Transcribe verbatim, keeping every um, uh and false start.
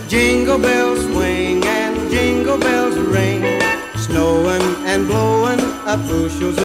Jingle bells swing and jingle bells ring, snowing and blowing up bushels